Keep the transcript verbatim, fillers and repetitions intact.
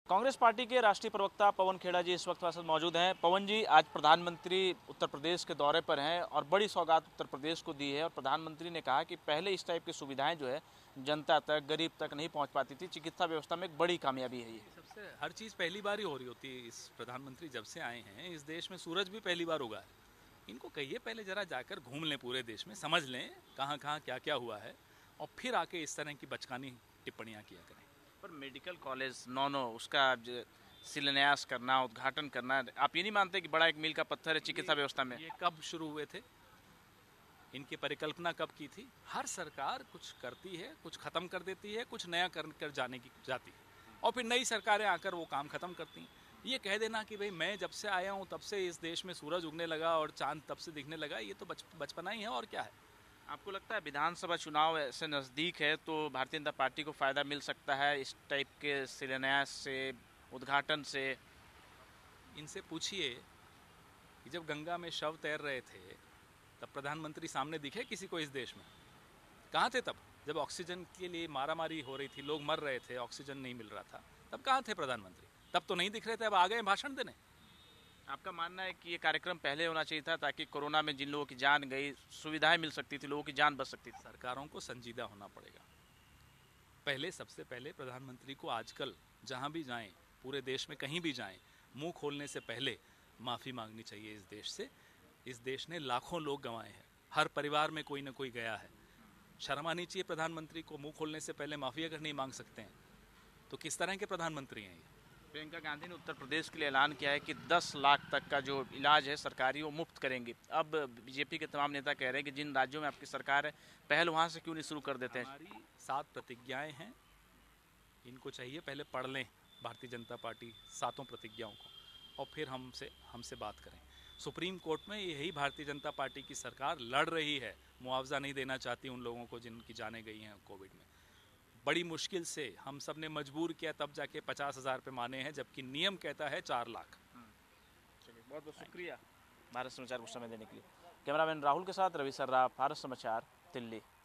Congress party के राष्ट्रीय प्रवक्ता पवन खेड़ा जी इस वक्त हमारे साथ मौजूद हैं। पवन जी, आज प्रधानमंत्री उत्तर प्रदेश के दौरे पर हैं और बड़ी सौगात उत्तर प्रदेश को दी है और प्रधानमंत्री ने कहा कि पहले इस टाइप की सुविधाएं जो है जनता तक, गरीब तक नहीं पहुंच पाती थी। चिकित्सा व्यवस्था में एक बड़ी कामयाबी है ये। सबसे हर चीज़ पहली बार ही हो रही होती है। इस प्रधानमंत्री जब से आए हैं इस देश में सूरज भी पहली बार उगा है। इनको कहिए पहले जरा जाकर घूम लें, पूरे देश में समझ लें कहाँ कहाँ क्या क्या हुआ है और फिर आके इस तरह की बचकानी टिप्पणियाँ किया करें। पर मेडिकल कॉलेज नौ नौ उसका शिलान्यास करना, उद्घाटन करना, आप ये नहीं मानते कि बड़ा एक मील का पत्थर है चिकित्सा व्यवस्था में? ये कब शुरू हुए थे? इनकी परिकल्पना कब की थी? हर सरकार कुछ करती है, कुछ खत्म कर देती है, कुछ नया कर कर जाने की जाती है और फिर नई सरकारें आकर वो काम खत्म करती हैं। ये कह देना कि भाई मैं जब से आया हूँ तब से इस देश में सूरज उगने लगा और चांद तब से दिखने लगा, ये तो बच बचपना ही है और क्या है। आपको लगता है विधानसभा चुनाव ऐसे नज़दीक है तो भारतीय जनता पार्टी को फ़ायदा मिल सकता है इस टाइप के शिलान्यास से, उद्घाटन से? इनसे पूछिए कि जब गंगा में शव तैर रहे थे तब प्रधानमंत्री सामने दिखे किसी को इस देश में? कहाँ थे तब? जब ऑक्सीजन के लिए मारामारी हो रही थी, लोग मर रहे थे, ऑक्सीजन नहीं मिल रहा था, तब कहाँ थे प्रधानमंत्री? तब तो नहीं दिख रहे थे, अब आ गए भाषण देने। आपका मानना है कि ये कार्यक्रम पहले होना चाहिए था ताकि कोरोना में जिन लोगों की जान गई, सुविधाएं मिल सकती थी, लोगों की जान बच सकती थी? सरकारों को संजीदा होना पड़ेगा। पहले सबसे पहले प्रधानमंत्री को आजकल जहाँ भी जाएं, पूरे देश में कहीं भी जाएं, मुंह खोलने से पहले माफ़ी मांगनी चाहिए इस देश से। इस देश ने लाखों लोग गंवाए हैं, हर परिवार में कोई ना कोई गया है। शर्म आनी चाहिए प्रधानमंत्री को। मुंह खोलने से पहले माफ़ी अगर नहीं मांग सकते हैं तो किस तरह के प्रधानमंत्री हैं ये? प्रियंका गांधी ने उत्तर प्रदेश के लिए ऐलान किया है कि दस लाख तक का जो इलाज है सरकारी वो मुफ्त करेंगे। अब बीजेपी के तमाम नेता कह रहे हैं कि जिन राज्यों में आपकी सरकार है पहल वहाँ से क्यों नहीं शुरू कर देते हैं? हमारी सात प्रतिज्ञाएं हैं, इनको चाहिए पहले पढ़ लें भारतीय जनता पार्टी सातों प्रतिज्ञाओं को और फिर हमसे हमसे बात करें। सुप्रीम कोर्ट में यही भारतीय जनता पार्टी की सरकार लड़ रही है, मुआवजा नहीं देना चाहती उन लोगों को जिनकी जानें गई हैं कोविड में। बड़ी मुश्किल से हम सब ने मजबूर किया तब जाके पचास हज़ार पे माने हैं, जबकि नियम कहता है चार लाख। चलिए, बहुत बहुत शुक्रिया भारत समाचार को समय देने के लिए। कैमरामैन राहुल के साथ रवि सर्रा, भारत समाचार, दिल्ली।